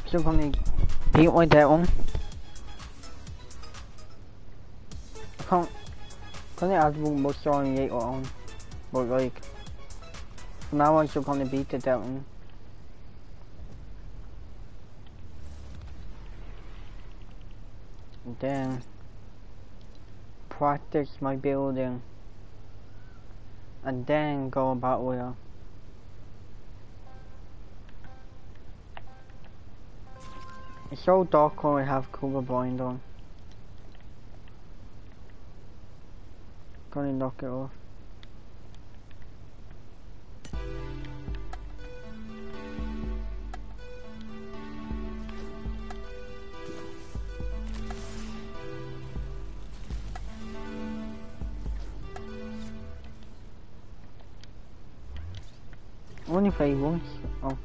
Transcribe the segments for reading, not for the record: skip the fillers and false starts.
Chứ con này bị ngoài tệ không? Không. Con này vùng một số như vậy on. But like now I'm still gonna beat it down. And then practice my building. And then go about where. It's so dark when I have cover blind on. Gonna knock it off. Only play once. Oh.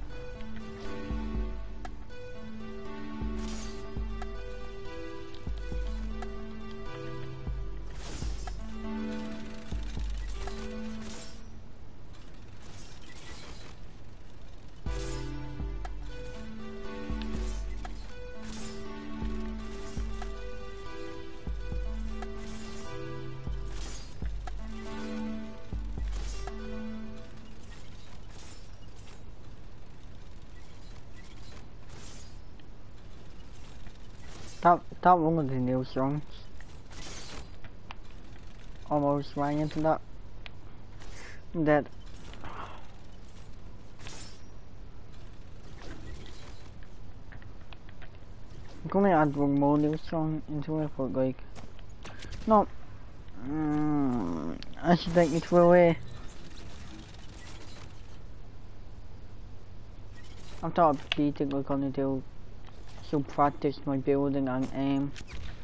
That one of the new songs. Almost ran into that. I'm dead. I'm gonna add one more new song into it, but like, no. I should take it away. I thought beating we're gonna do some practice my building and aim,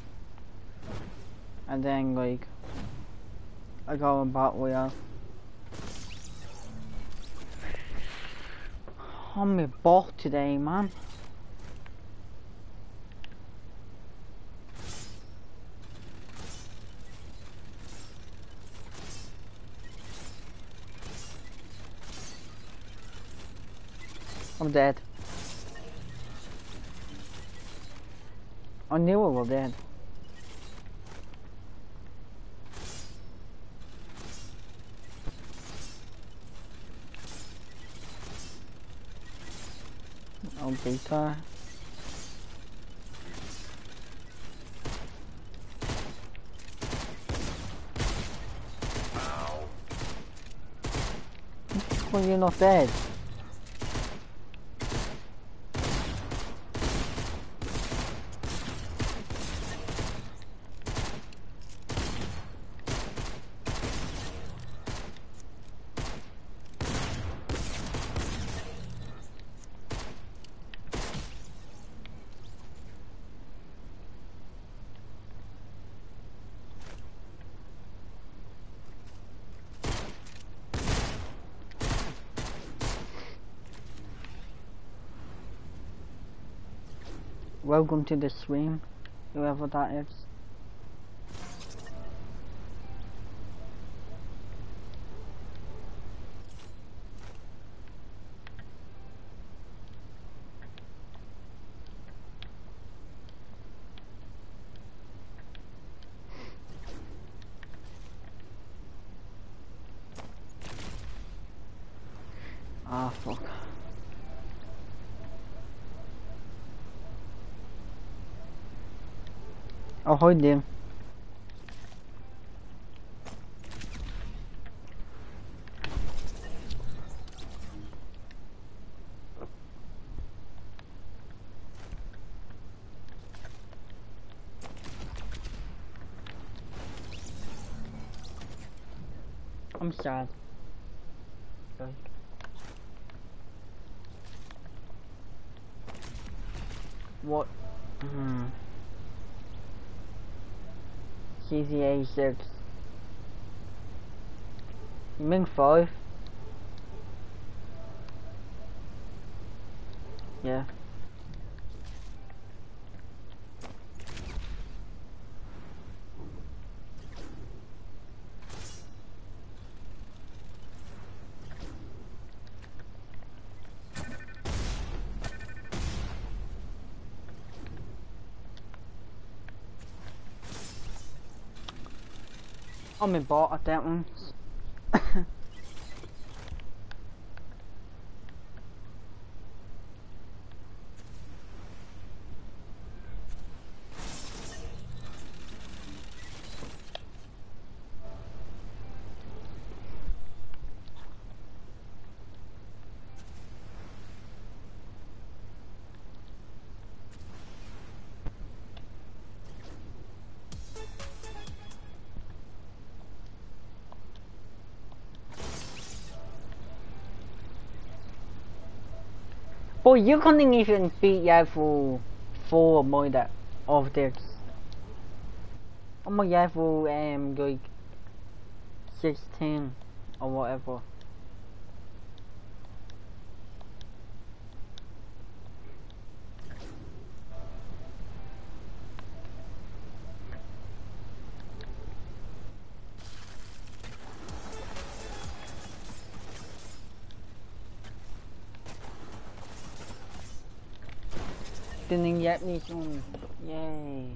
and then like I go about where I'm my bot today, man. I'm dead. I knew I was dead. I'll beat her. Well, you're not dead. Welcome to the stream, whoever that is. Ah, fuck. Oh, hi there. I'm sad. Like, what? GTA 6. You mean 5? Yeah. I'm in bot at that one. Boy, you couldn't even beat level 4 mới that of this. I'm a level like 16 or whatever. Didn't get me soon. Yay.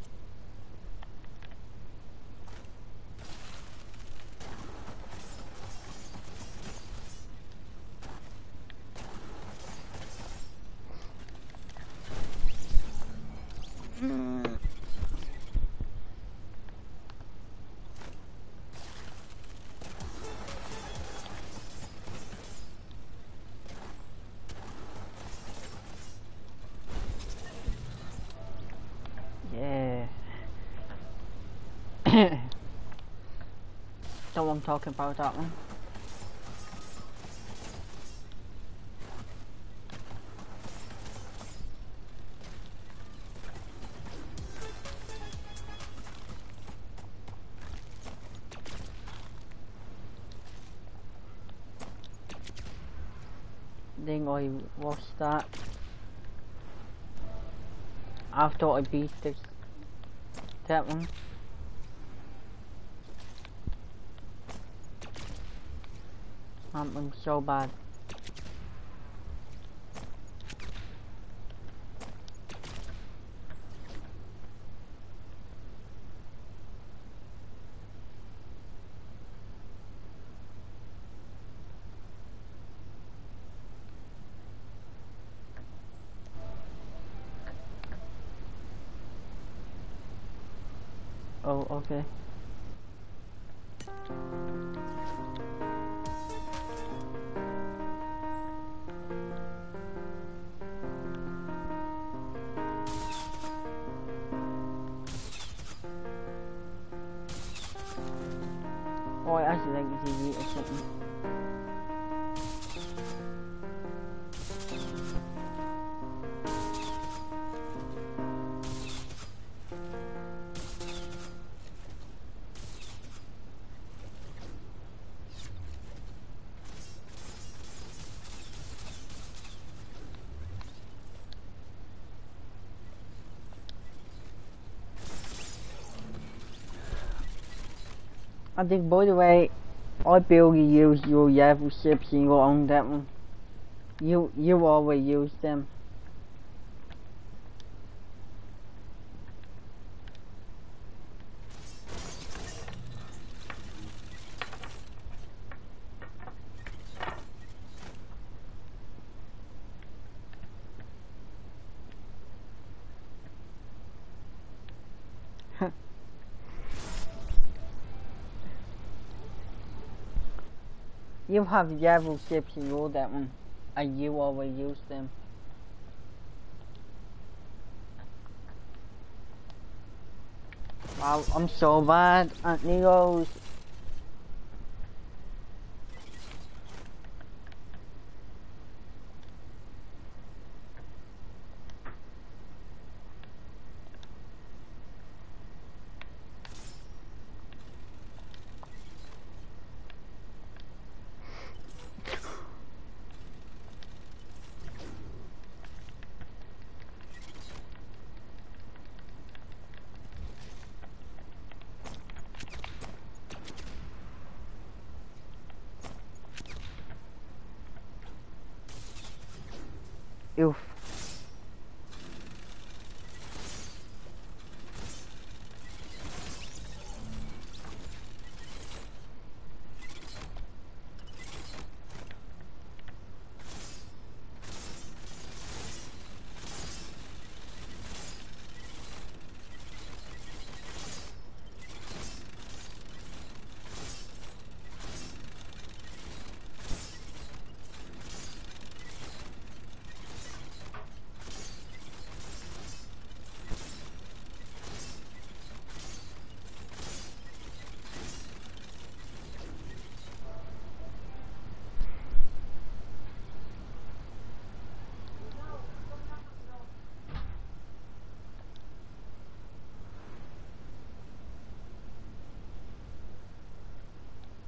Yeah. So I'm talking about that one. Then I watched that. After I beat this, that one. I'm so bad. Oh, okay. Oh, I actually like the TV or something. I think, by the way, I barely use your level ships in your own that one. You always use them. You have level ships in your that one, and you always use them. Wow, I'm so bad at Neos. Oof.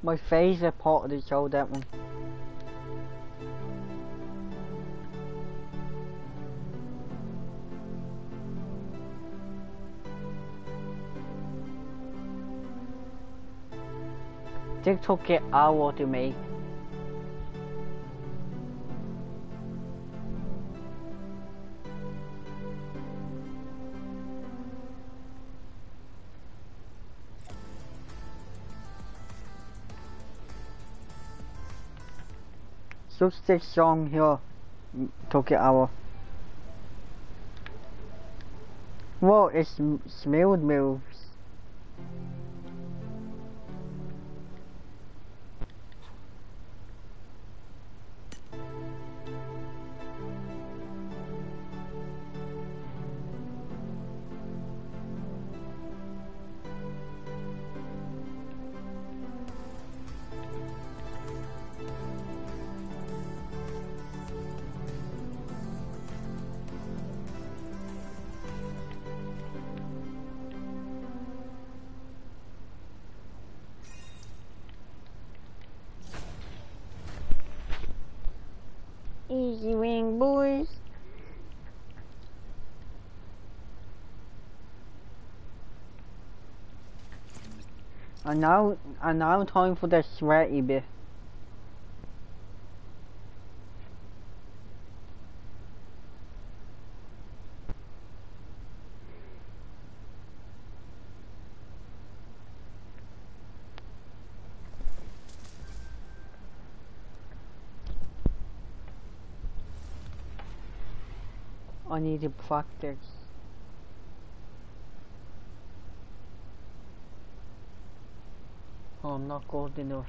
My favourite part of the show, that one. They took it hour to make. Just this song here took an hour. Whoa, it's smooth moves. Easy wing, boys. And now time for the sweaty bit. I need to practice. Oh, I'm not good enough.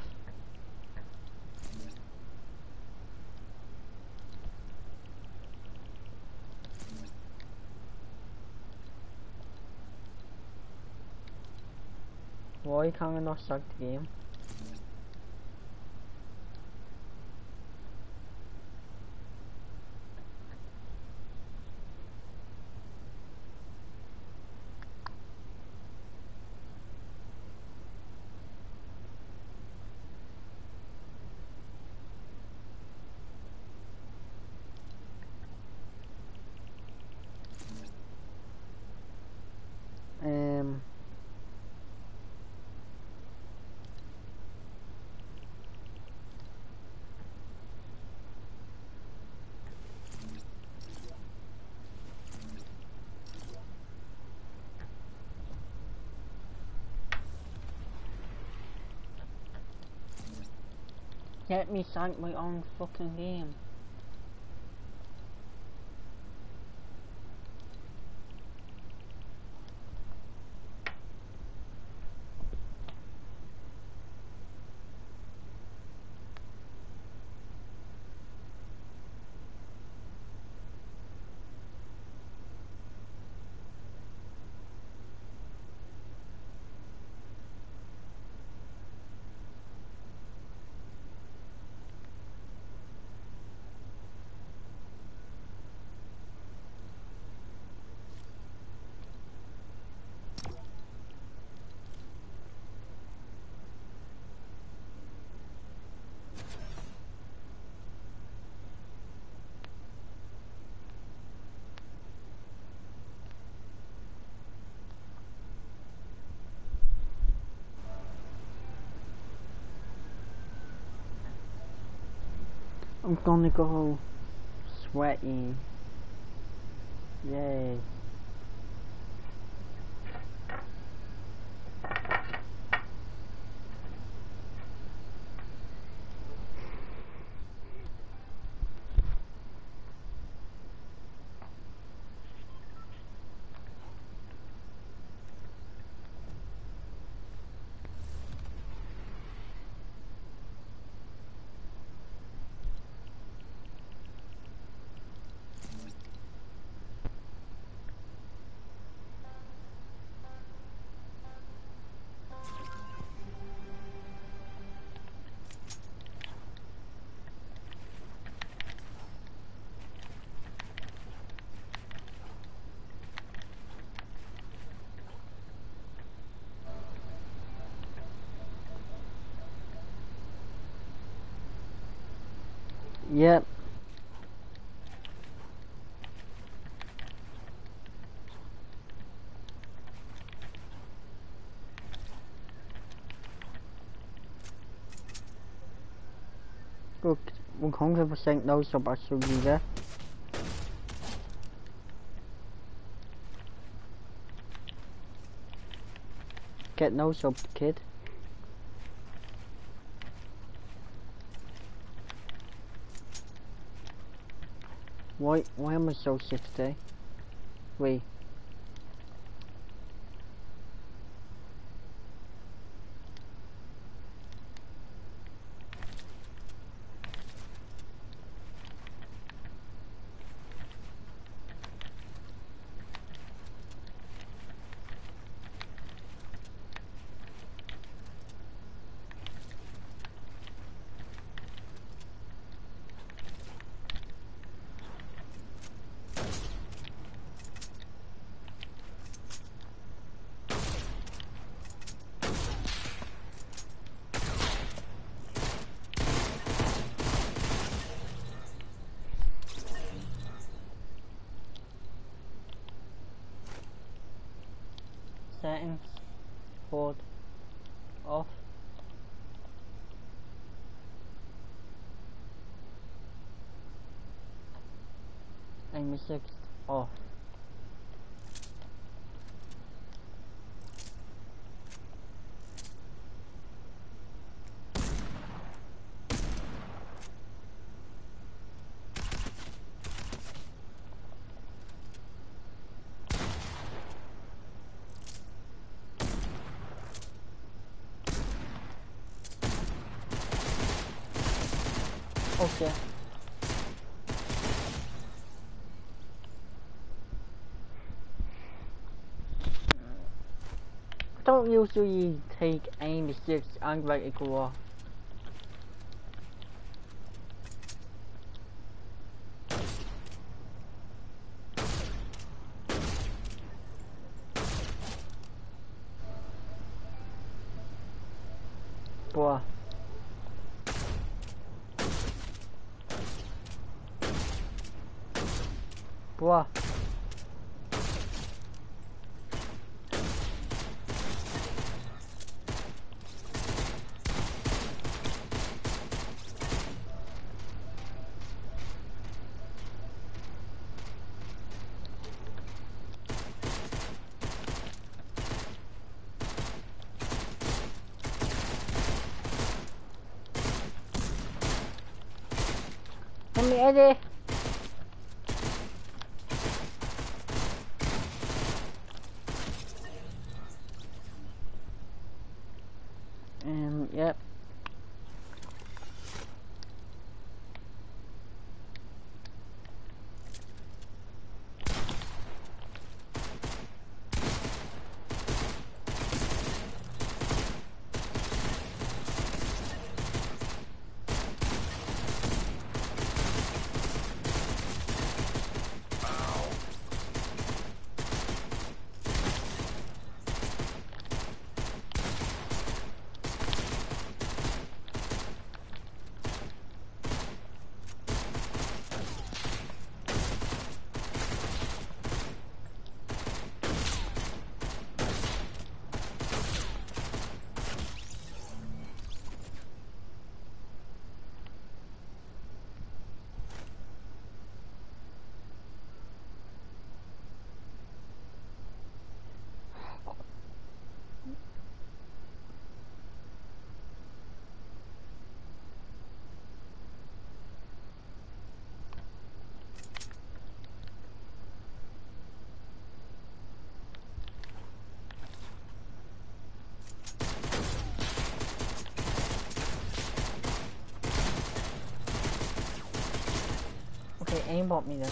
Why can't I not start the game? Let me start my own fucking game. I'm gonna go sweaty. Yay. Yep. Gut, 100% no sub actually there. Get no sub, kid. Why am I so shit today? Wait. Settings, port, off. Aim assist, off. Okay. Don't usually take aim assist and right equal off. Bruh. Bruh. Let me edit. Yep. Okay, aimbot me then.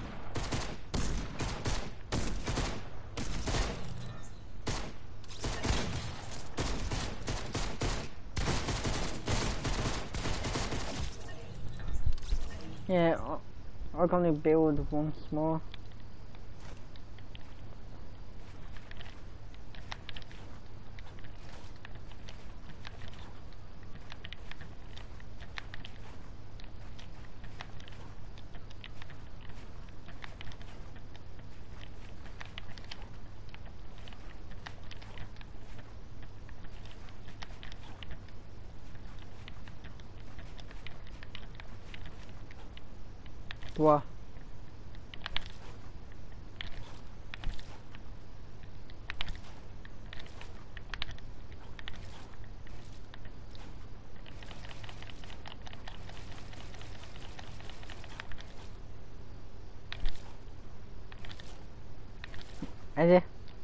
Yeah, I'm gonna build once more. Toi. Allez.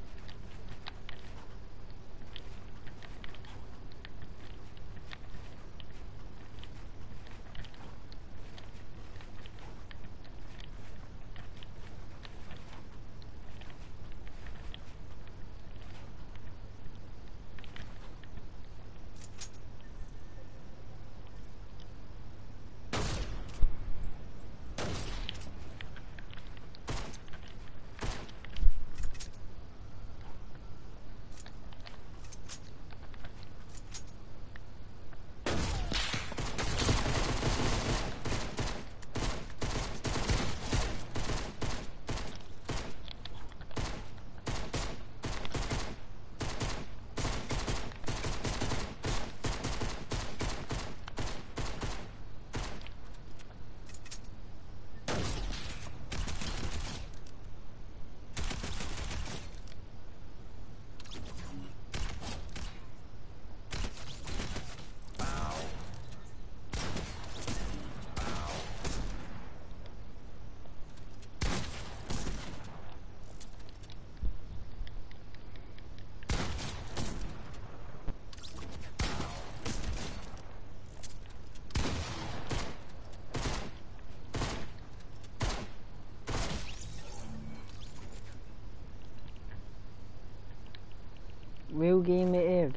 Real game it is.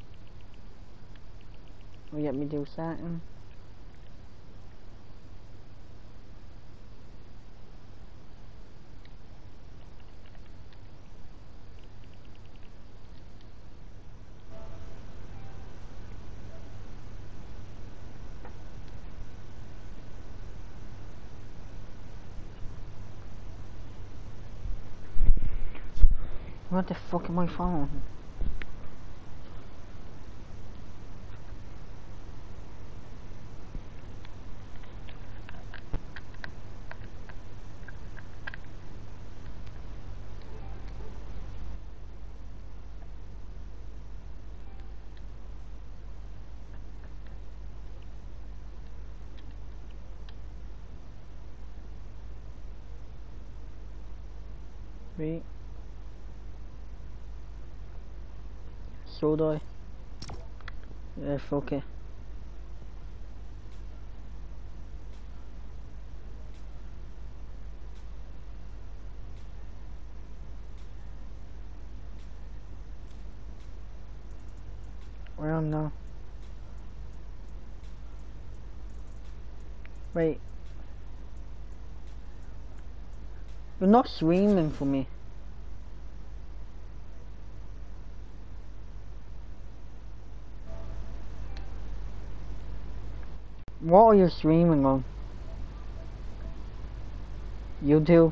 Will you let me do something? What the fuck am I following? Wait. Should I? Yeah, fuck it. Where am now? Wait. You're not streaming for me. What are you streaming on? YouTube?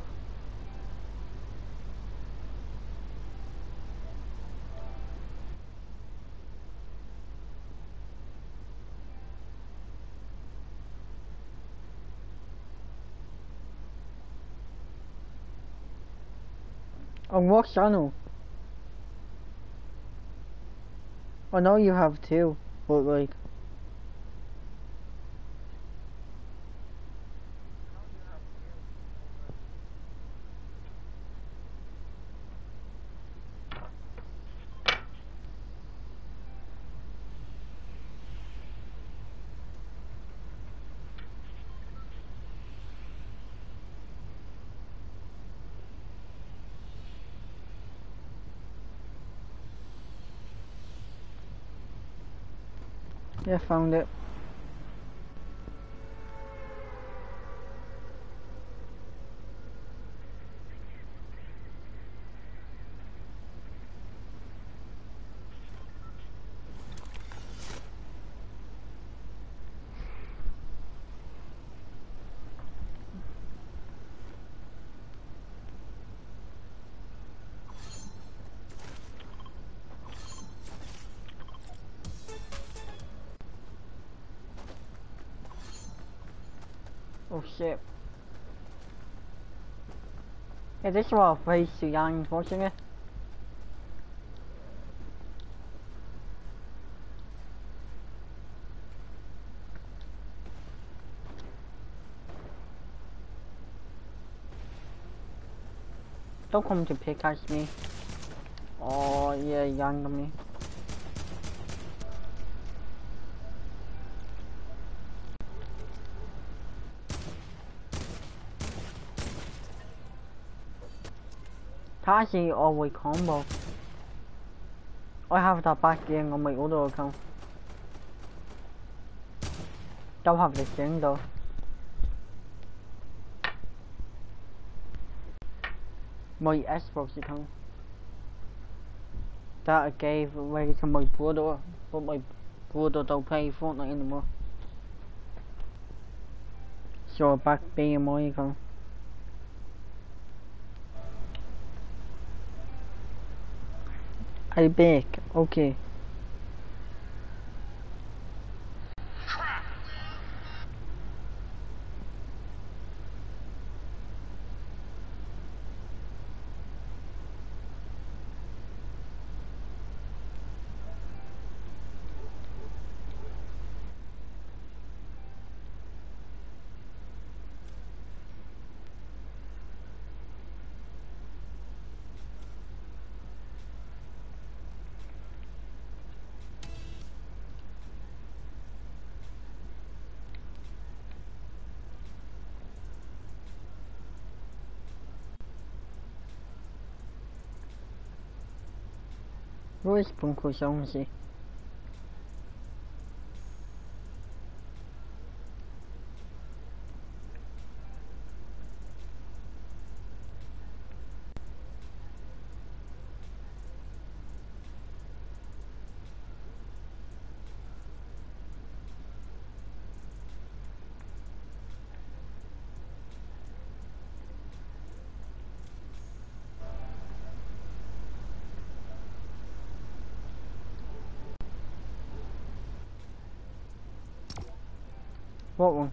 On what channel? I know you have two, but like... Yeah, found it. Oh shit. Is this what a face to young watching it? Don't come to pickaxe me. Oh yeah, young to me. Tashi always combo. I have that back game on my other account. Don't have this thing though. My Xbox account. That I gave away to my brother, but my brother don't play Fortnite anymore. So back being my account. I beg, okay. Where's Bunko Jonesy? What one?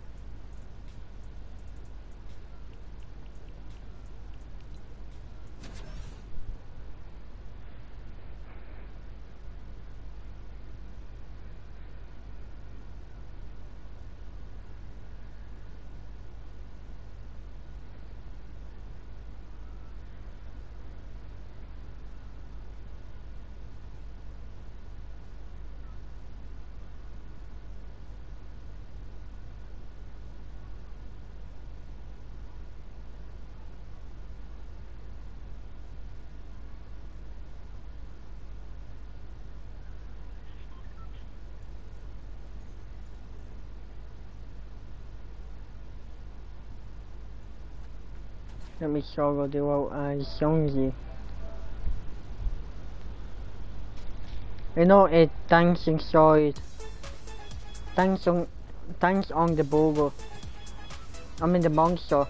Let me show you what Jonesy. You know it dancing side. Dance on the burger. I mean the monster.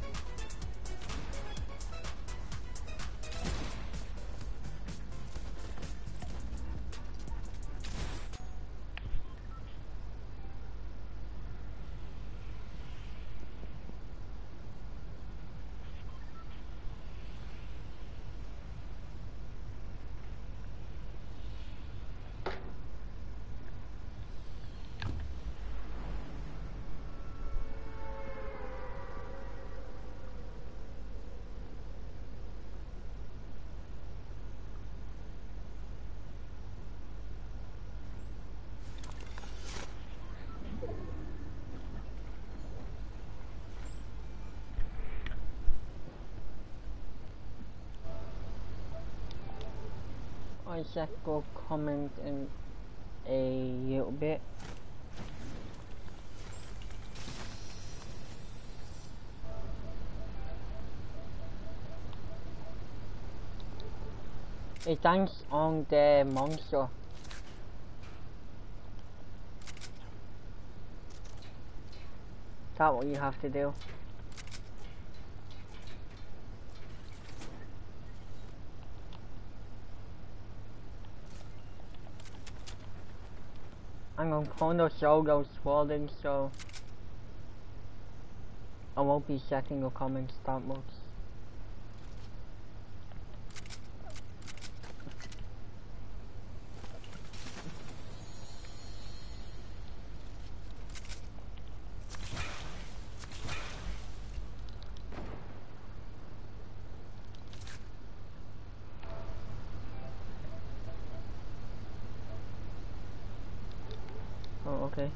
I just go comment in a little bit. It dance on the monster. That's what you have to do. I'm on corner show goes swollen, so I won't be checking your comments that much. okay.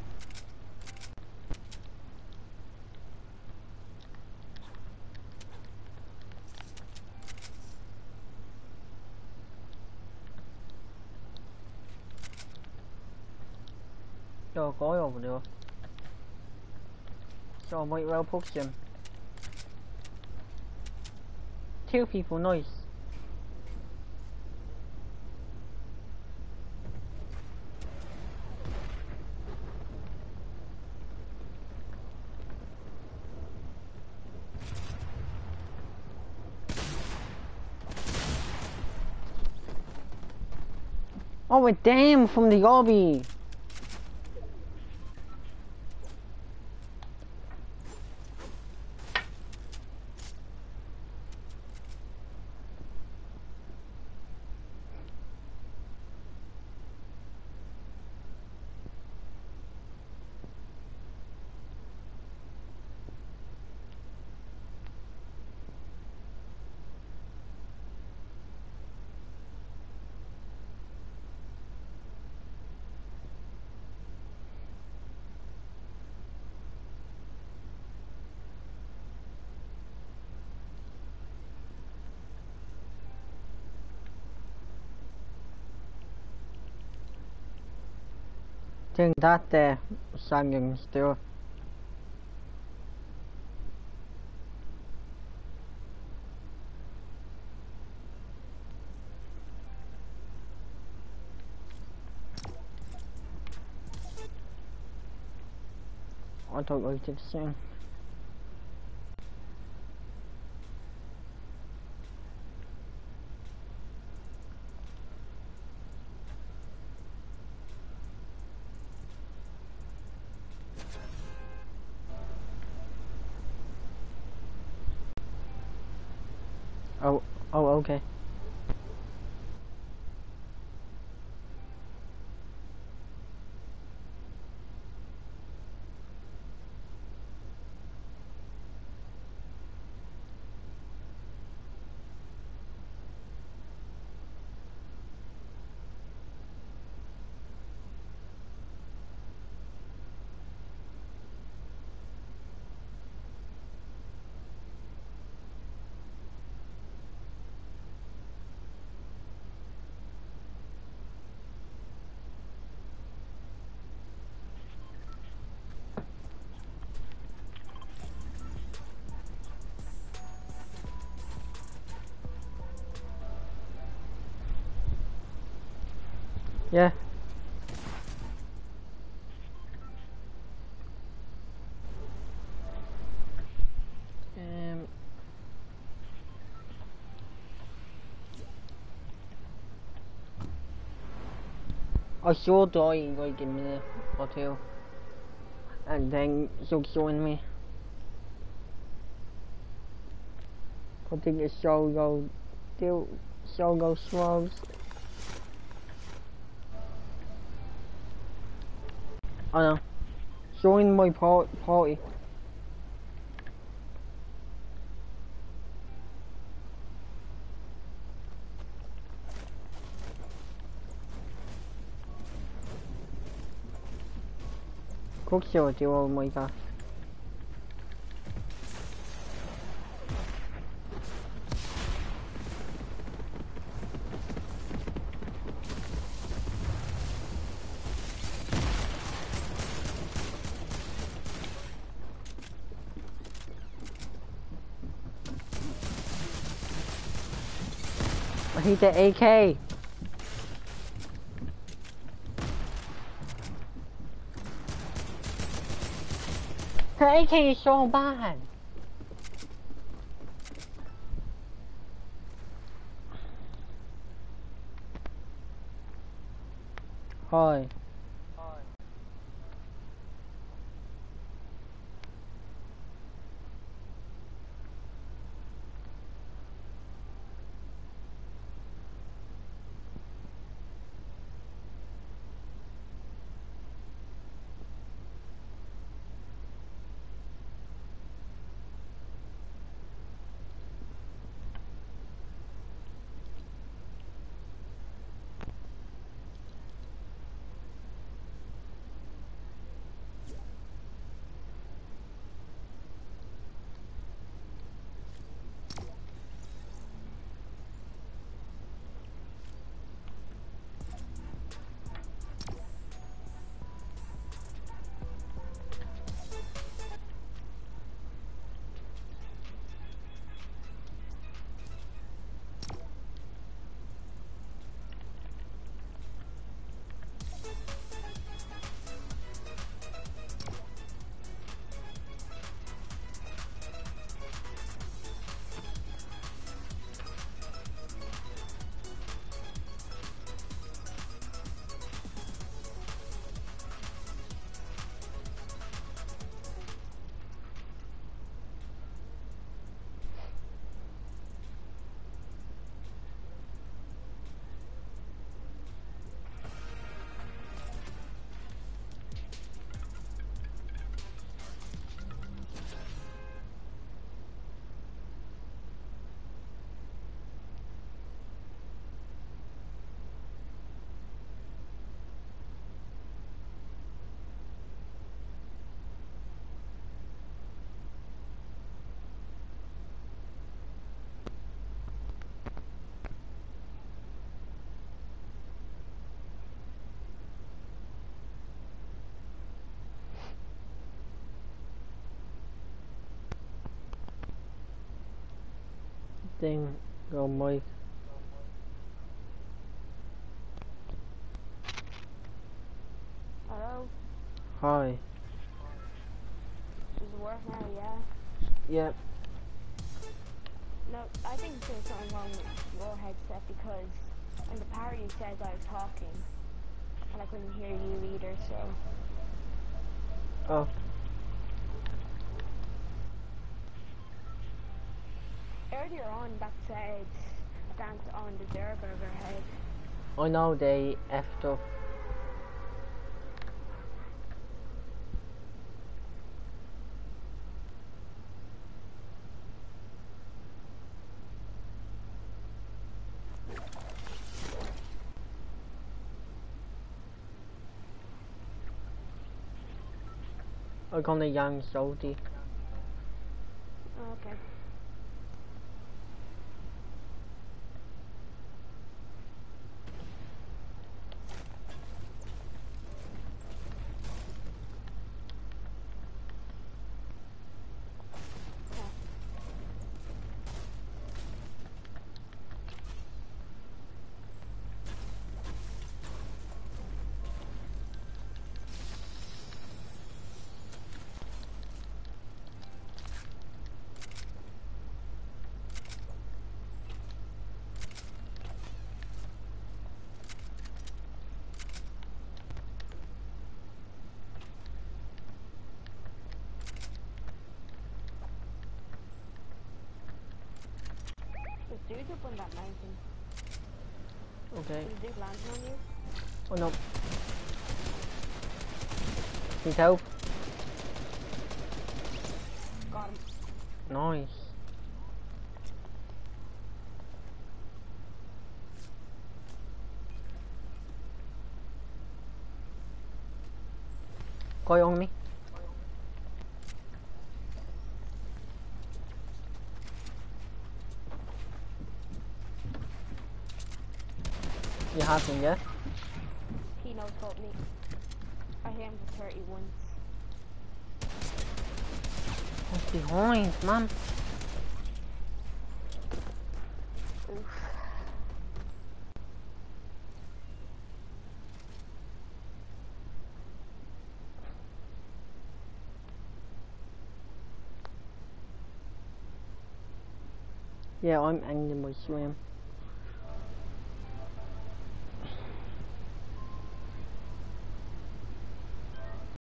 Cho có rồi được. So might well push them. Two people, nice. Oh damn, from the lobby. Think that singing still. I don't like to sing. Oh, okay. Yeah. I saw dying like a minute or two, and then you'll join me. Putting a solo, solo swells. I know. Join my party. Quicksilver, oh my god. I hate the AK. The AK is so bad. Hi. Thing go Mike. Hello? Hi. Does it work now, yeah? Yep. No, I think there's something wrong with your headset because in the party it says I was talking and I couldn't hear you either, so... Oh. Earlier on that said dance on the Zerberger head. I know they effed up. I'm gonna Yang Saudi. Oh, okay. There's dudes up on that mountain. Okay. Is the dude landing on you? Oh no. Need help? Got him. Nice. Guy on me. You have him, yeah? He knows about me. I hit him for 30 once. What's behind, man? Oof. Yeah, I'm ending my swim.